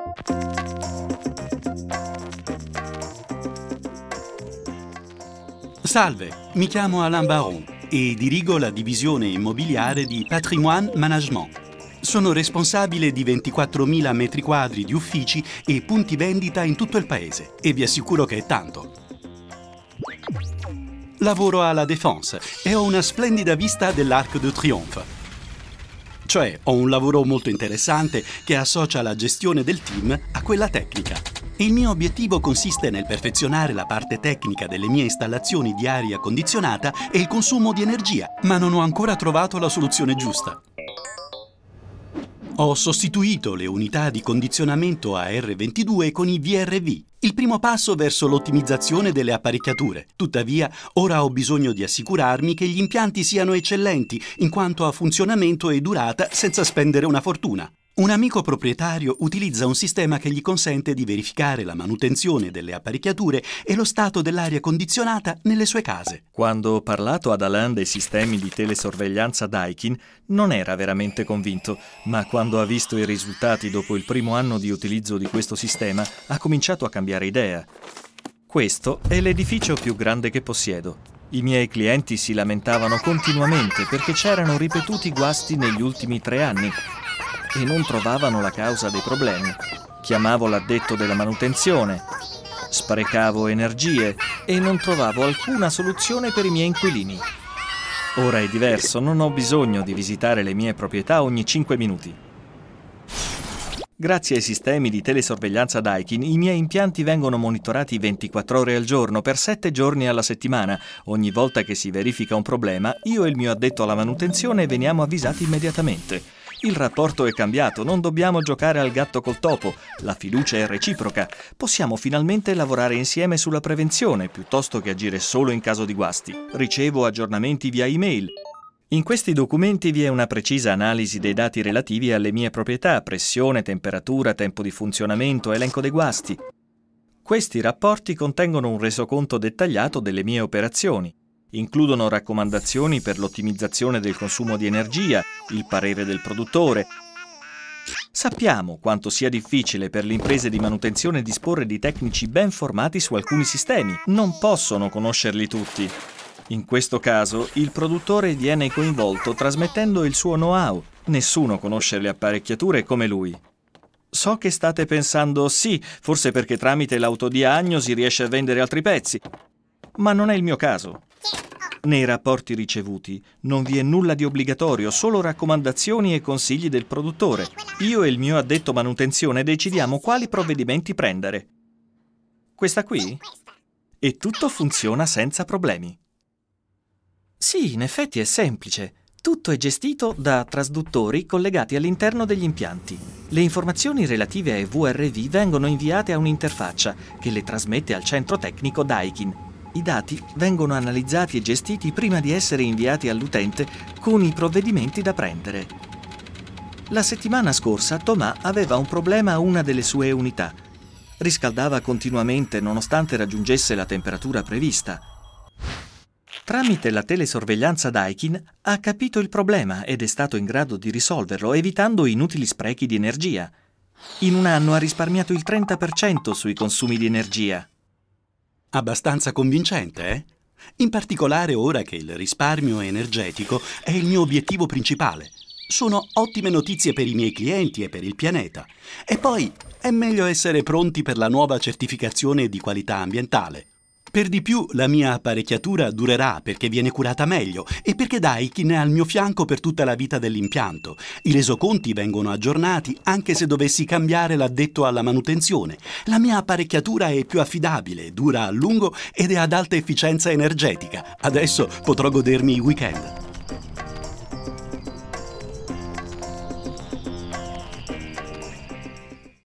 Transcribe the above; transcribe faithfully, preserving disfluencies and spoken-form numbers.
Salve, mi chiamo Alain Baron e dirigo la divisione immobiliare di Patrimoine Management. Sono responsabile di ventiquattromila metri quadri di uffici e punti vendita in tutto il paese e vi assicuro che è tanto. Lavoro alla Défense e ho una splendida vista dell'Arc de Triomphe. Cioè, ho un lavoro molto interessante che associa la gestione del team a quella tecnica. Il mio obiettivo consiste nel perfezionare la parte tecnica delle mie installazioni di aria condizionata e il consumo di energia, ma non ho ancora trovato la soluzione giusta. Ho sostituito le unità di condizionamento A R ventidue con i V R V, il primo passo verso l'ottimizzazione delle apparecchiature. Tuttavia, ora ho bisogno di assicurarmi che gli impianti siano eccellenti in quanto a funzionamento e durata senza spendere una fortuna. Un amico proprietario utilizza un sistema che gli consente di verificare la manutenzione delle apparecchiature e lo stato dell'aria condizionata nelle sue case. Quando ho parlato ad Alain dei sistemi di telesorveglianza Daikin, non era veramente convinto, ma quando ha visto i risultati dopo il primo anno di utilizzo di questo sistema, ha cominciato a cambiare idea. Questo è l'edificio più grande che possiedo. I miei clienti si lamentavano continuamente perché c'erano ripetuti guasti negli ultimi tre anni e non trovavano la causa dei problemi. Chiamavo l'addetto della manutenzione, sprecavo energie e non trovavo alcuna soluzione per i miei inquilini. Ora è diverso, non ho bisogno di visitare le mie proprietà ogni cinque minuti. Grazie ai sistemi di telesorveglianza Daikin, i miei impianti vengono monitorati ventiquattro ore al giorno per sette giorni alla settimana. Ogni volta che si verifica un problema, io e il mio addetto alla manutenzione veniamo avvisati immediatamente. Il rapporto è cambiato, non dobbiamo giocare al gatto col topo, la fiducia è reciproca. Possiamo finalmente lavorare insieme sulla prevenzione, piuttosto che agire solo in caso di guasti. Ricevo aggiornamenti via email. In questi documenti vi è una precisa analisi dei dati relativi alle mie proprietà, pressione, temperatura, tempo di funzionamento, elenco dei guasti. Questi rapporti contengono un resoconto dettagliato delle mie operazioni. Includono raccomandazioni per l'ottimizzazione del consumo di energia, il parere del produttore. Sappiamo quanto sia difficile per le imprese di manutenzione disporre di tecnici ben formati su alcuni sistemi. Non possono conoscerli tutti. In questo caso, il produttore viene coinvolto trasmettendo il suo know-how. Nessuno conosce le apparecchiature come lui. So che state pensando, sì, forse perché tramite l'autodiagnosi riesce a vendere altri pezzi. Ma non è il mio caso. Nei rapporti ricevuti non vi è nulla di obbligatorio, solo raccomandazioni e consigli del produttore. Io e il mio addetto manutenzione decidiamo quali provvedimenti prendere. Questa qui? E tutto funziona senza problemi. Sì, in effetti è semplice. Tutto è gestito da trasduttori collegati all'interno degli impianti. Le informazioni relative ai V R V vengono inviate a un'interfaccia che le trasmette al centro tecnico Daikin. I dati vengono analizzati e gestiti prima di essere inviati all'utente con i provvedimenti da prendere. La settimana scorsa Thomas aveva un problema a una delle sue unità. Riscaldava continuamente nonostante raggiungesse la temperatura prevista. Tramite la telesorveglianza Daikin ha capito il problema ed è stato in grado di risolverlo evitando inutili sprechi di energia. In un anno ha risparmiato il trenta per cento sui consumi di energia. Abbastanza convincente, eh? In particolare ora che il risparmio energetico è il mio obiettivo principale. Sono ottime notizie per i miei clienti e per il pianeta. E poi è meglio essere pronti per la nuova certificazione di qualità ambientale. Per di più, la mia apparecchiatura durerà perché viene curata meglio e perché Daikin è al mio fianco per tutta la vita dell'impianto. I resoconti vengono aggiornati anche se dovessi cambiare l'addetto alla manutenzione. La mia apparecchiatura è più affidabile, dura a lungo ed è ad alta efficienza energetica. Adesso potrò godermi i weekend.